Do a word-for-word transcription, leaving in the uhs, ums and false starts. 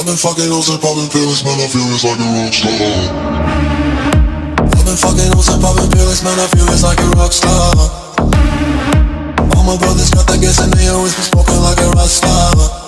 I've been fucking hoes and popping pills, man, I feel it's like a rock star. I've been fucking hoes and popping pills, man, I feel it's like a rock star. All my brothers got that gas and they always been smoking like a rock star.